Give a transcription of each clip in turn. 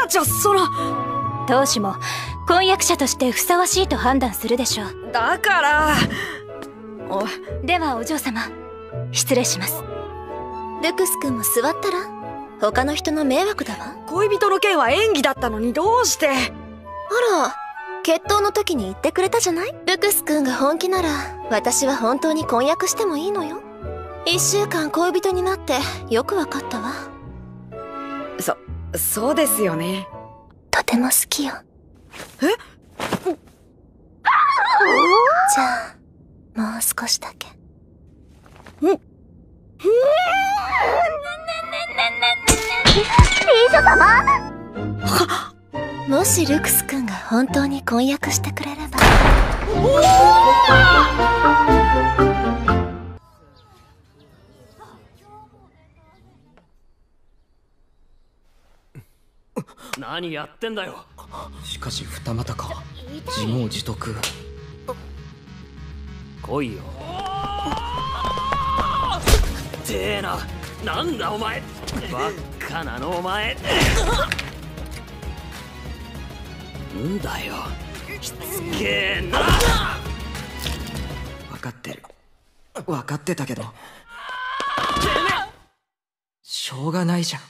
ちゃ当主も婚約者としてふさわしいと判断するでしょう。 だから。 ではお嬢様、失礼します。 ルクス君も座ったら？他の人の迷惑だわ。 恋人の件は演技だったのにどうして。 あら、決闘の時に言ってくれたじゃない？ルクス君が本気なら私は本当に婚約してもいいのよ。1週間恋人になってよくわかったわ。 そうですよね。 とても好きよ。 え？ じゃあもう少しだけ。リーザ様？もしルクス君が本当に婚約してくれれば。 何やってんだよ。 しかし二股か。自業自得。 来いよ。てえな。なんだお前。ばっかなのお前。んだよ。しつけえな。 分かってる。分かってたけど。しょうがないじゃん。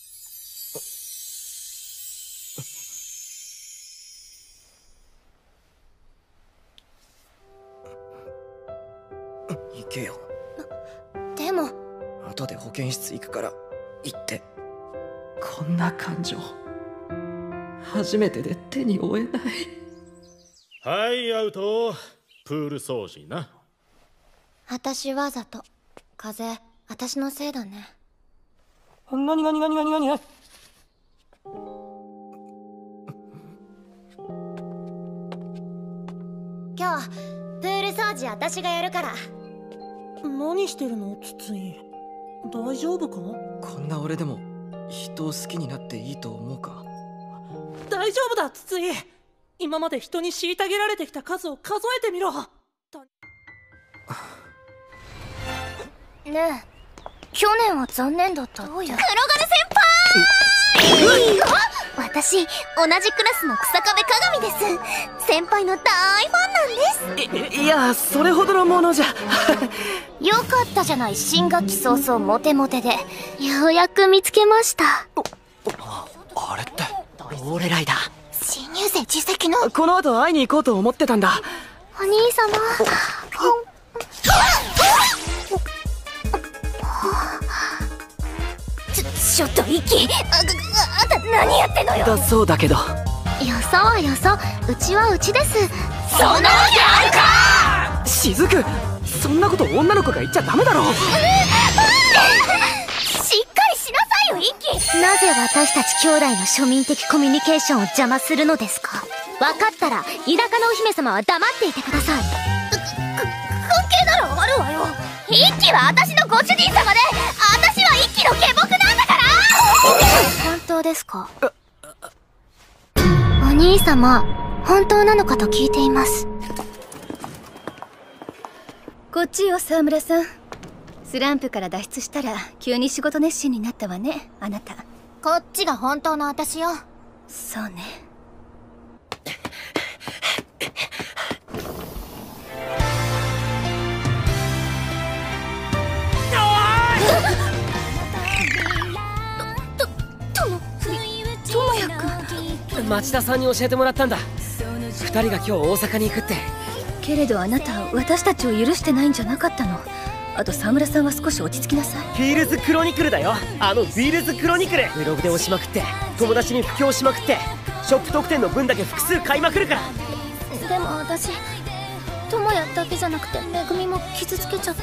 行けよ。 でも後で保健室行くから行って。こんな感情初めてで手に負えない。 はい、アウト。プール掃除な。 私わざと。風、私のせいだね。 なに今日プール掃除私がやるから。 何してるのツツイ？大丈夫か？ こんな俺でも人を好きになっていいと思うか？ 大丈夫だツツイ。今まで人に虐げられてきた数を数えてみろ。ねえ、去年は残念だったって。黒金先輩私、同じクラスの草壁鏡です。先輩の大ファンなんです。 いや、それほどのものじゃ。 よかったじゃない、新学期早々モテモテで。ようやく見つけました。 あれって俺らいだ。 新入生自責の。 この後会いに行こうと思ってたんだ。 お兄様。ちょっと息。あんた何やってんのよ。 だそうだけど。 よそはよそ、うちはうちです。そんなわけあるか。 雫、そんなこと女の子が言っちゃダメだろ。 しっかりしなさいよ、息。なぜ私たち兄弟の庶民的コミュニケーションを邪魔するのですか？分かったら田舎のお姫様は黙っていてください。関係ならあるわよ。一輝は私のご主人様で、私は一輝の下僕なんだから。本当ですか？お兄様、本当なのかと聞いています。 こっちよ、沢村さん。スランプから脱出したら急に仕事熱心になったわね、あなた。 こっちが本当の私よ。 そうね。 町田さんに教えてもらったんだ。2人が今日大阪に行くって。 けれどあなた、私たちを許してないんじゃなかったの。あと沢村さんは少し落ち着きなさい。 フィールズクロニクルだよ。あのフィールズクロニクル。ブログで押しまくって友達に布教しまくってショップ特典の分だけ複数買いまくるから。 でも私、智也だけじゃなくてめぐみも傷つけちゃって。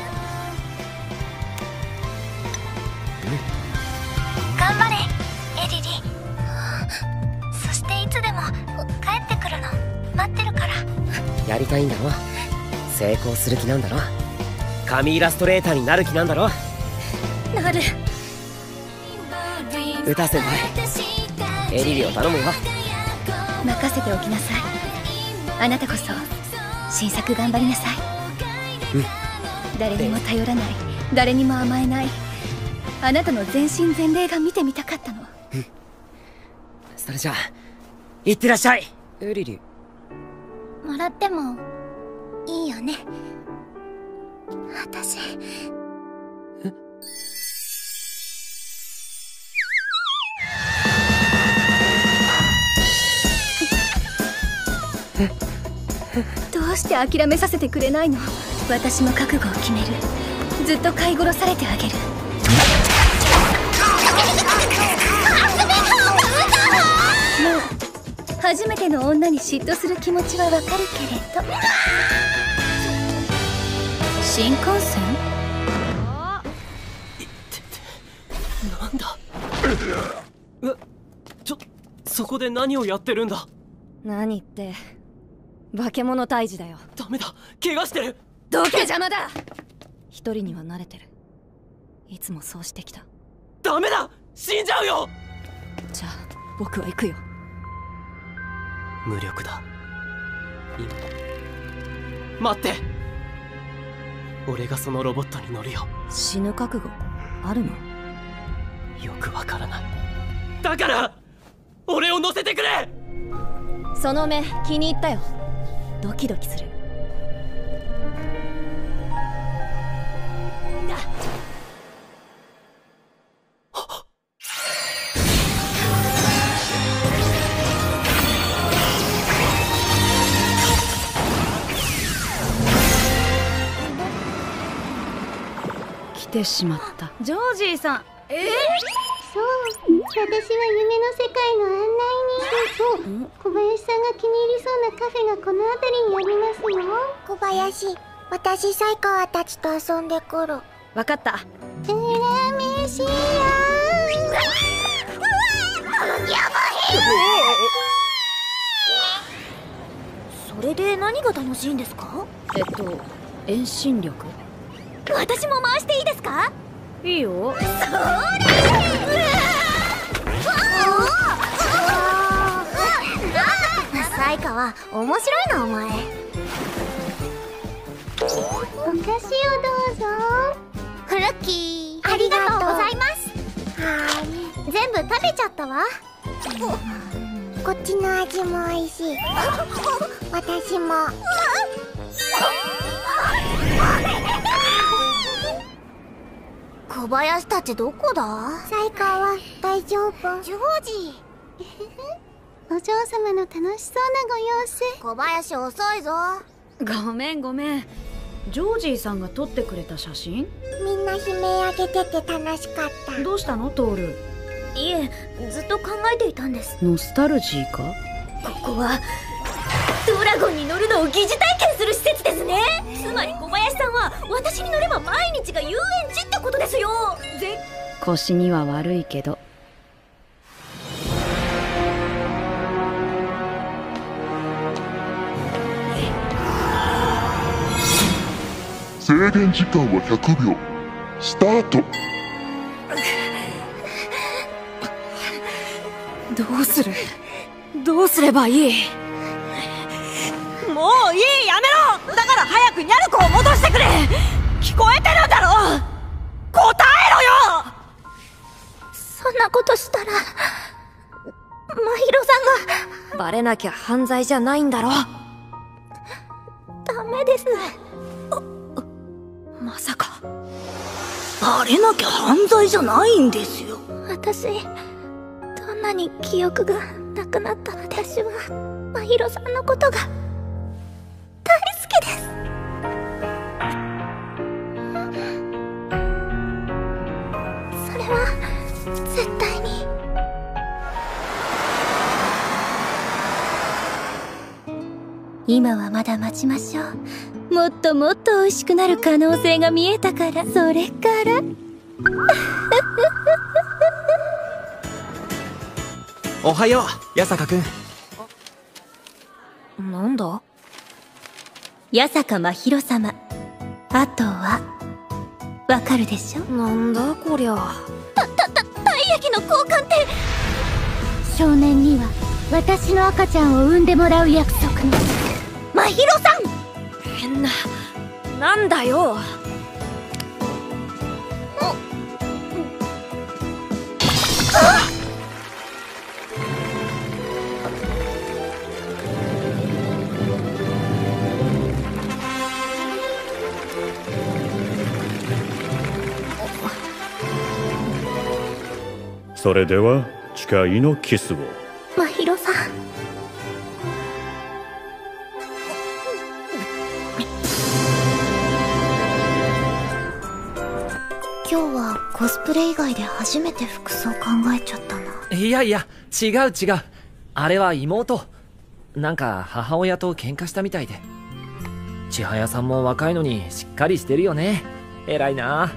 頑張れエリリ。そしていつでも帰ってくるの待ってるから。 やりたいんだろ。成功する気なんだろ。神イラストレーターになる気なんだろ。 なる。 歌先輩、エリリを頼むよ。 任せておきなさい。あなたこそ新作頑張りなさい。誰にも頼らない、誰にも甘えない、あなたの全身全霊が見てみたかったの。 それじゃあいってらっしゃい。 エリリ。 もらってもいいよね。私どうして諦めさせてくれないの？私も覚悟を決める。ずっと飼い殺されてあげる。もう初めての女に嫉妬する気持ちはわかるけれど。新幹線？ なんだそこで何をやってるんだ。 何って化け物退治だよ。 ダメだ、怪我してる。 どけ邪魔だ。一人には慣れてる。いつもそうしてきた。 ダメだ、死んじゃうよ。 じゃあ僕は行くよ。 無力だ。待って、俺がそのロボットに乗るよ。 死ぬ覚悟あるの？ よくわからない。だから俺を乗せてくれ。 その目気に入ったよ。ドキドキする。来てしまった。ジョージーさん。 そう、私は夢の世界の案内人。小林さんが気に入りそうなカフェがこの辺りにありますよ。小林、私才川たちと遊んでくる。 わかった。 うらめしやそれで何が楽しいんですか？ 遠心力。 私も回していいですか？ いいよ。 才川、面白いなお前。お菓子をどうぞ。クッキーありがとうございます。全部食べちゃったわ。こっちの味も美味しい。私も。小林たちどこだ？才川、大丈夫？ジョージお嬢様の楽しそうなご様子。小林遅いぞ。 ごめん。ジョージーさんが撮ってくれた写真？ みんな悲鳴あげてて楽しかった。 どうしたのトール？ いえ、ずっと考えていたんです。 ノスタルジーか？ ここはドラゴンに乗るのを疑似体験する施設ですね。つまり小林さんは私に乗れば毎日が遊園地ってことですよ。 腰には悪いけど。 制限時間は100秒。スタート。 どうすればいい？ もういい、やめろ。だから早くニャルコを戻してくれ。聞こえてるんだろ。答えろよ。 そんなことしたら真宙さんが。 バレなきゃ犯罪じゃないんだろ。 ダメです。 まさか。 バレなきゃ犯罪じゃないんですよ。 私、どんなに記憶がなくなった私は真宙さんのことが大好きです。それは絶対に。今はまだ待ちましょう。もっともっと美味しくなる可能性が見えたから。それからおはよう、八坂くん。 なんだ？ 八坂真宙様。あとはわかるでしょ？ なんだこりゃ。 体液の交換って。少年には私の赤ちゃんを産んでもらう約束の。真宙さん。 変な。なんだよ。 それでは誓いのキスを。 真宙さん。今日はコスプレ以外で初めて服装考えちゃったな。 いやいや、違う。あれは妹。なんか母親と喧嘩したみたいで。千早さんも若いのにしっかりしてるよね。偉いな。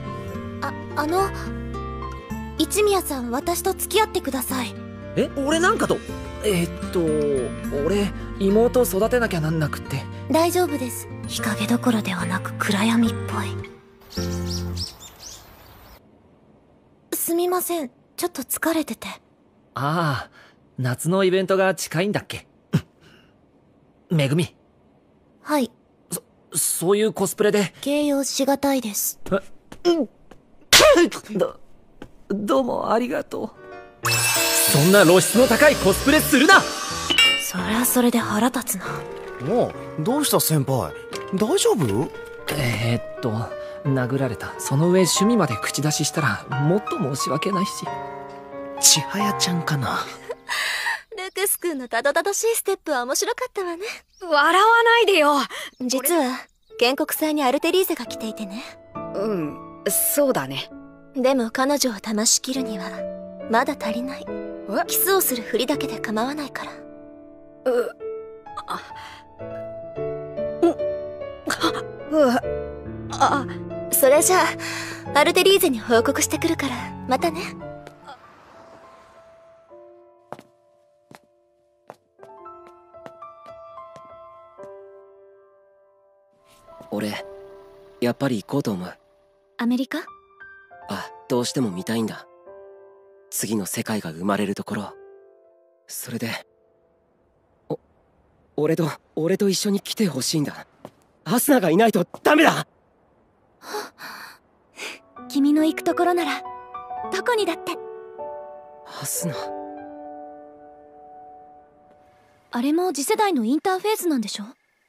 一宮さん、私と付き合ってください。 え、俺なんかと？俺、妹育てなきゃなんなくって。 大丈夫です。日陰どころではなく暗闇っぽい。すみません、ちょっと疲れてて。 ああ、夏のイベントが近いんだっけ？めぐみ。 はい。 そういうコスプレで。 形容しがたいです。 どうもありがとう。そんな露出の高いコスプレするな。 そりゃそれで腹立つな。 おう、どうした先輩、大丈夫？ 殴られた。その上趣味まで口出ししたらもっと申し訳ないし。 千早ちゃんかな。 ルクス君のたどたどしいステップは面白かったわね。 笑わないでよ。 実は建国祭にアルテリーゼが来ていてね。 そうだね。 でも彼女を騙し切るにはまだ足りない。キスをするふりだけで構わないから。それじゃあアルテリーゼに報告してくるからまたね。 俺やっぱり行こうと思う。 アメリカ？ どうしても見たいんだ。次の世界が生まれるところ。それで俺と一緒に来てほしいんだ。アスナがいないとダメだ。 君の行くところならどこにだって。 アスナ、 あれも次世代のインターフェースなんでしょ？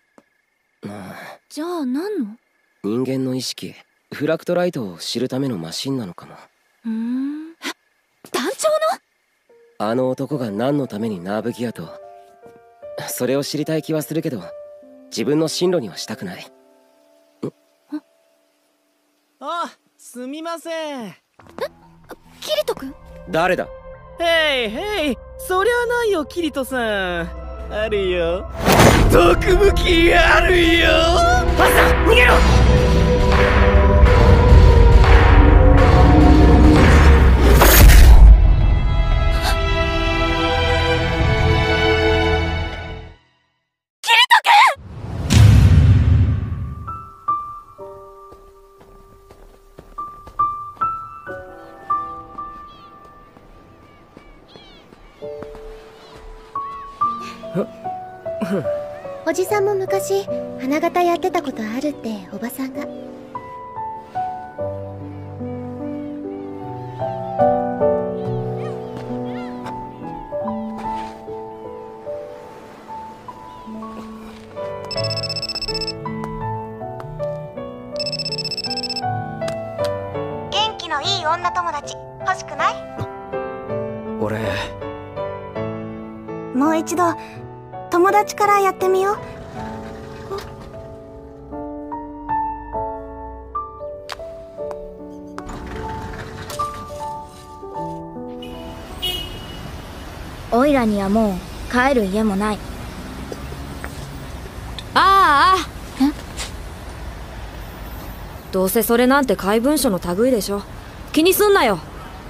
じゃあ何の？ 人間の意識、フラクトライトを知るためのマシンなのかも。 団長の？ あの男が何のためにナーブギアと。それを知りたい気はするけど自分の進路にはしたくない。 すみません。 キリト君？ 誰だ？ へい、そりゃないよ、キリトさん。あるよ、毒武器あるよ。 アスナ、逃げろ！ おじさんも昔花形やってたことあるっておばさんが。元気のいい女友達欲しくない？ 俺もう一度友達からやってみよう。 オイラにはもう帰る家もない。 どうせそれなんて怪文書の類でしょ。気にすんなよ。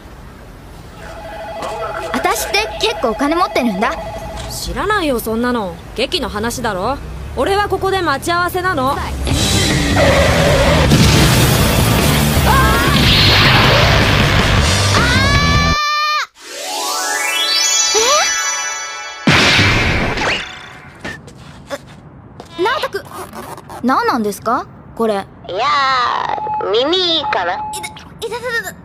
私って結構お金持ってるんだ。 知らないよそんなの。劇の話だろ。俺はここで待ち合わせなの。 直人君、何なんですかこれ？ いやー、耳かな。いたたたた。